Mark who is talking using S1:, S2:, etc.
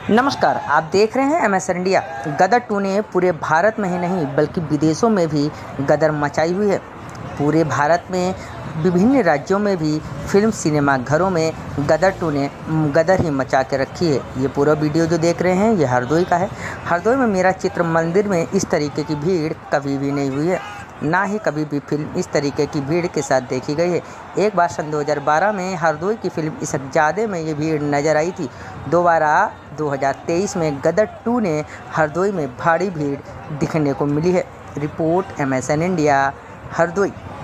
S1: नमस्कार, आप देख रहे हैं एमएसएन इंडिया। गदर 2 ने पूरे भारत में ही नहीं बल्कि विदेशों में भी गदर मचाई हुई है। पूरे भारत में विभिन्न राज्यों में भी फिल्म सिनेमा घरों में गदर 2 ने गदर ही मचा के रखी है। ये पूरा वीडियो जो देख रहे हैं ये हरदोई का है। हरदोई में मेरा चित्र मंदिर में इस तरीके की भीड़ कभी भी नहीं हुई है, ना ही कभी भी फिल्म इस तरीके की भीड़ के साथ देखी गई है। एक बार सन 2012 में हरदोई की फिल्म इस ज़्यादा में ये भीड़ नज़र आई थी। दोबारा 2023 में गदर 2 ने हरदोई में भारी भीड़ दिखने को मिली है। Report MSN India, Hardoi.